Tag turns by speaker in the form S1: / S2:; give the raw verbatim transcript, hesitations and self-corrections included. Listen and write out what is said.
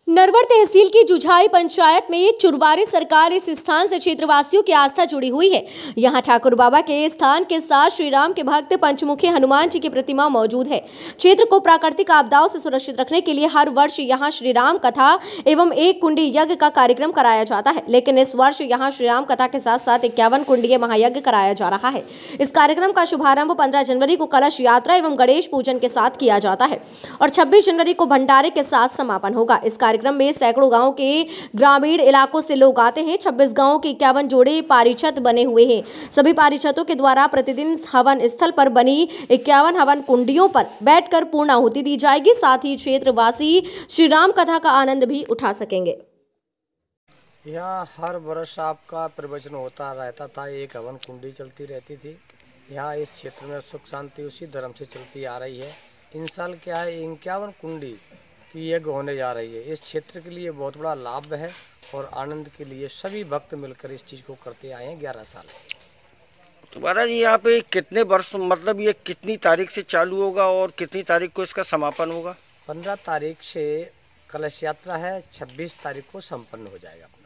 S1: नरवर तहसील की जुझाई पंचायत में चुरवारे सरकार इस स्थान से क्षेत्रवासियों की आस्था जुड़ी हुई है। यहाँ ठाकुर बाबा के स्थान के साथ श्री राम के भक्त पंचमुखी हनुमान जी की प्रतिमा मौजूद है। क्षेत्र को प्राकृतिक आपदाओं से सुरक्षित रखने के लिए हर वर्ष यहाँ श्री राम कथा एवं एक कुंडी यज्ञ का कार्यक्रम कराया जाता है, लेकिन इस वर्ष यहाँ श्री राम कथा के साथ साथ इक्यावन कुंडीय महायज्ञ कराया जा रहा है। इस कार्यक्रम का शुभारंभ पंद्रह जनवरी को कलश यात्रा एवं गणेश पूजन के साथ किया जाता है और छब्बीस जनवरी को भंडारे के साथ समापन होगा। इस कार्यक्रम में सैकड़ों गांव के ग्रामीण इलाकों से लोग आते हैं। छब्बीस गांवों के इक्यावन जोड़े पारिछत बने हुए हैं। सभी पारिछतों के द्वारा प्रतिदिन हवन स्थल पर बनी इक्यावन हवन कुंडियों पर बैठकर पूर्ण आहुति दी जाएगी। साथ ही क्षेत्रवासी श्री राम कथा का आनंद भी उठा सकेंगे।
S2: यहाँ हर वर्ष आपका प्रवचन होता रहता था, एक हवन कुंडी चलती रहती थी। यहाँ इस क्षेत्र में सुख शांति उसी धर्म से चलती आ रही है। इन साल क्या है, इक्यावन कुंडी की यज्ञ होने जा रही है। इस क्षेत्र के लिए बहुत बड़ा लाभ है और आनंद के लिए सभी भक्त मिलकर इस चीज़ को करते आए हैं ग्यारह साल से।
S3: तो महाराज यहाँ पे कितने वर्ष, मतलब ये कितनी तारीख से चालू होगा और कितनी तारीख को इसका समापन होगा?
S2: पंद्रह तारीख से कलश यात्रा है, छब्बीस तारीख को संपन्न हो जाएगा।